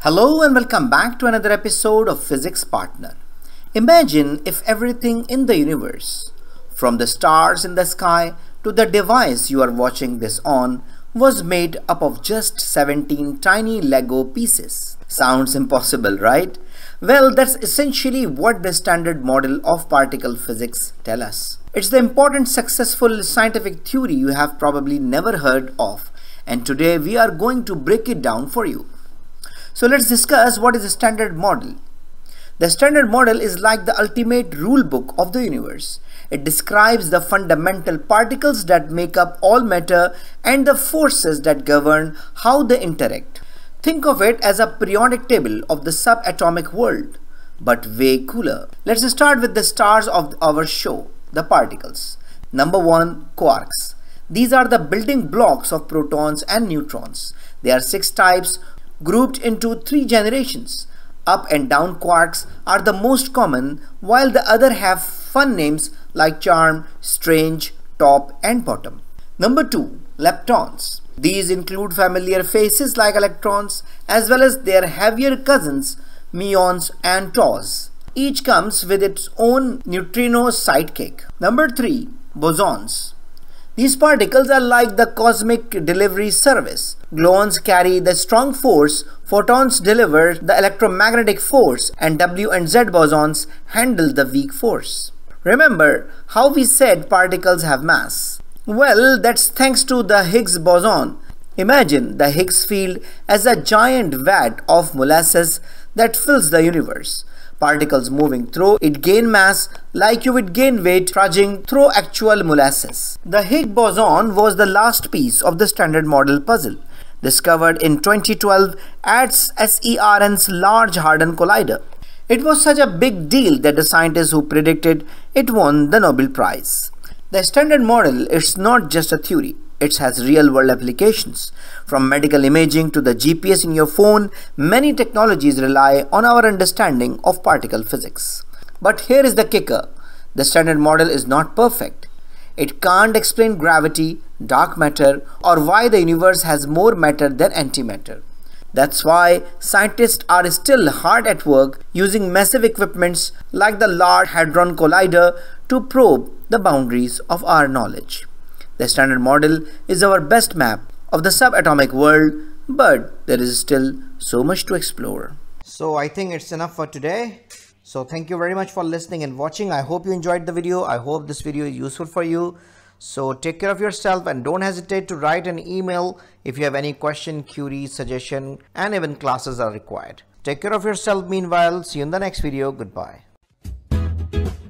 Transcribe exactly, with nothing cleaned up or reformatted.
Hello and welcome back to another episode of Physics Partner. Imagine if everything in the universe, from the stars in the sky to the device you are watching this on, was made up of just seventeen tiny Lego pieces. Sounds impossible, right? Well, that's essentially what the standard model of particle physics tells us. It's the important successful scientific theory you have probably never heard of, and today we are going to break it down for you. So let's discuss what is the standard model. The standard model is like the ultimate rule book of the universe. It describes the fundamental particles that make up all matter and the forces that govern how they interact. Think of it as a periodic table of the subatomic world, but way cooler. Let's start with the stars of our show, the particles. Number one, quarks. These are the building blocks of protons and neutrons. There are six types, grouped into three generations. Up and down quarks are the most common, while the other have fun names like charm, strange, top and bottom. Number two, leptons. These include familiar faces like electrons as well as their heavier cousins, muons and taus. Each comes with its own neutrino sidekick. Number three, bosons. These particles are like the cosmic delivery service. Gluons carry the strong force, photons deliver the electromagnetic force, and W and Z bosons handle the weak force. Remember how we said particles have mass? Well, that's thanks to the Higgs boson. Imagine the Higgs field as a giant vat of molasses that fills the universe. Particles moving through it gain mass like you would gain weight trudging through actual molasses. The Higgs boson was the last piece of the standard model puzzle, discovered in twenty twelve at CERN's Large Hadron Collider. It was such a big deal that the scientists who predicted it won the Nobel Prize. The standard model is not just a theory. It has real-world applications. From medical imaging to the G P S in your phone, many technologies rely on our understanding of particle physics. But here is the kicker. The standard model is not perfect. It can't explain gravity, dark matter, or why the universe has more matter than antimatter. That's why scientists are still hard at work using massive equipments like the Large Hadron Collider to probe the boundaries of our knowledge. The standard model is our best map of the subatomic world, but there is still so much to explore. So I think it's enough for today. So thank you very much for listening and watching. I hope you enjoyed the video. I hope this video is useful for you. So take care of yourself and don't hesitate to write an email if you have any question, query, suggestion, and even classes are required. Take care of yourself meanwhile. See you in the next video. Goodbye.